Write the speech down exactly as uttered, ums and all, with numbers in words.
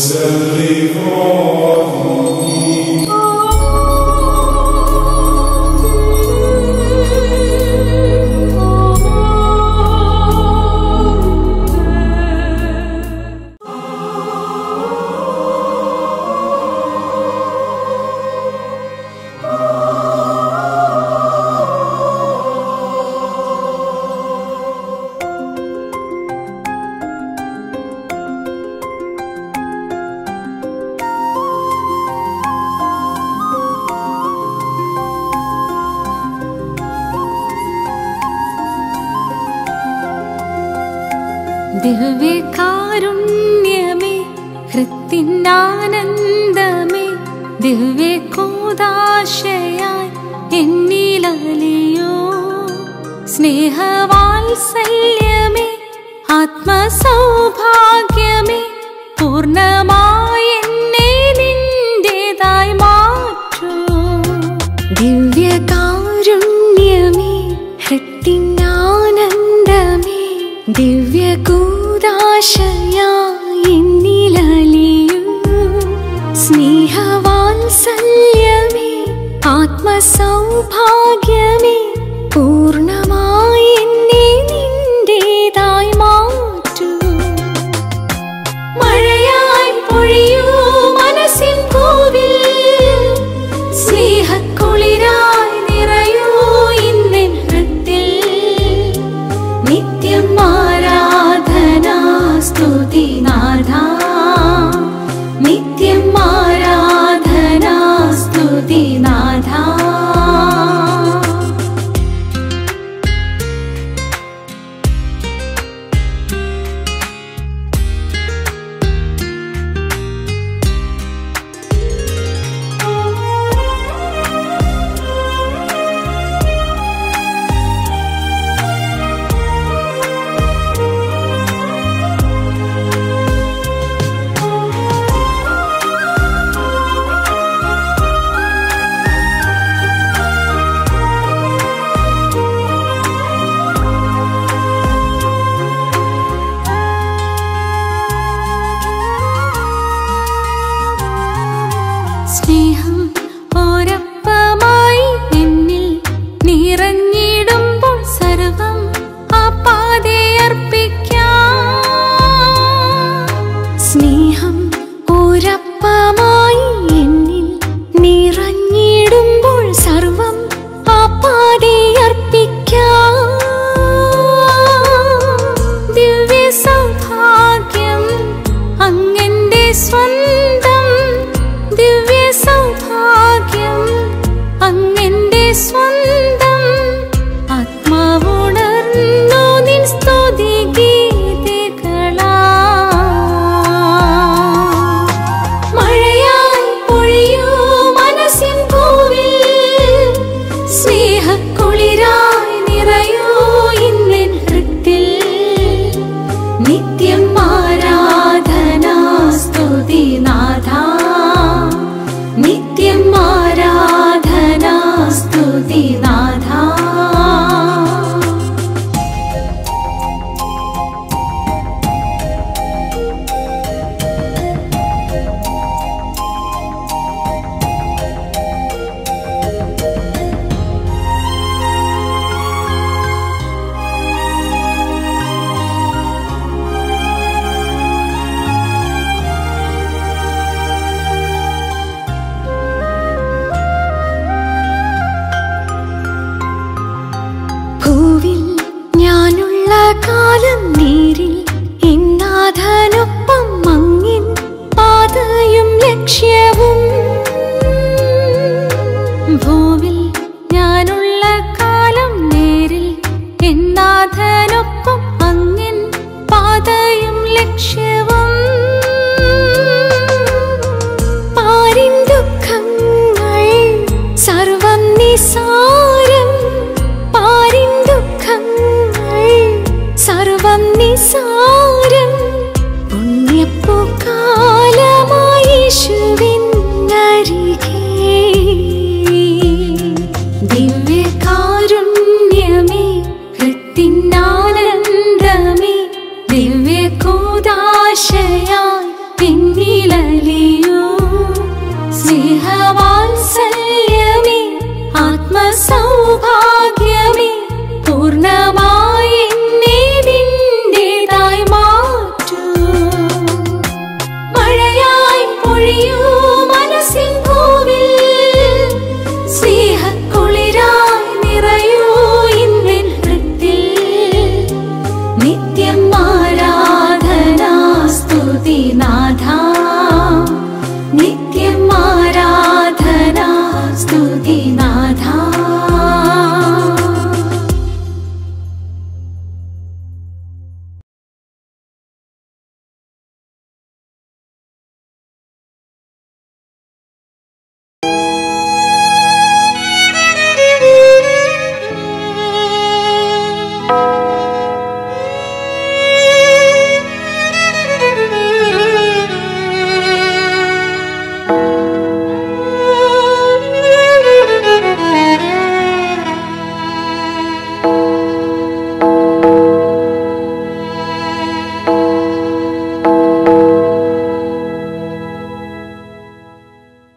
ദിവ്യകാരുണ്യമേ ഹൃത്തിനാനന്ദമേ ദിവ്യകൂദാശയായി എന്നിലലിയോ സ്നേഹവാത്സല്യമേ ആത്മസൗഭാഗ്യമേ പൂർണ്ണമായി എന്നെ നിന്റേതായി മാറ്റൂ ദിവ്യകാരുണ്യമേ ഹൃത്തിനാനന്ദമേ ദിവ്യകൂദാശയായി എന്നിലലിയൂ സ്നേഹവാത്സല്യമേ ആത്മസൗഭാഗ്യമേ പൂർണ്ണമായി എന്നെ നിന്റേതായി മാറ്റൂ മഴയായി പൊഴിയൂ മനസ്സിൻ പൂവിൽ സ്നേഹക്കുളിരായി നിറയൂ ഇന്നെൻ ഹൃത്തിൽ നിത്യം ആരാധന സ്തുതി നാഥാ നിത്യം ആരാധന സ്തുതി നാഥാ സ്നേഹം ഒരപ്പമായി എന്നിൽ നിറഞ്ഞിടുമ്പോൾ സർവം ആപാദേ അർപ്പിക്കാം സ്നേഹം ഒരപ്പമായി എന്നിൽ നിറഞ്ഞിടുമ്പോൾ സർവം ആപാദേ അർപ്പിക്കാം ദിവ്യ സൗഭാഗ്യം അങ്ങന്റെ സ്വന്തം ദിവ്യ സൗഭാഗ്യം അങ്ങന്റെ സ്വന്തം ആത്മാവുണർന്നു നിൻ സ്തുതി ഗീതികളാ മഴയായി പൊഴിയൂ മനസ്സിൻ പൂവിൽ സ്നേഹക്കുളിരായി നിറയൂ ഇന്നെൻ ഹൃത്തിൽ നിത്യം ആരാധന സ്തുതി നാഥാ നിത്യം ആരാധന സ്തുതി നാഥാ ഭൂവിൽ ഞാനുള്ള കാലം നീരിൽ ഇന്നാഥനൊപ്പം മങ്ങിൻ പാതയും ലക്ഷ്യവും ഭൂവിൽ ഞാനുള്ള കാലം നേരിൽ എന്നാഥനൊപ്പം മങ്ങിൻ പാതയും ലക്ഷ്യവും പാരിൻ ദുഃഖങ്ങൾ സർവം നിസാരം പാരിൻ ദുഃഖങ്ങൾ സർവം നിസാരം പുണ്യപ്പൂക്കാലമായി യേശുവിനരികെ ദിവ്യകാരുണ്യമേ ഹൃത്തിനാനന്ദമേ ദിവ്യകൂദാശയാ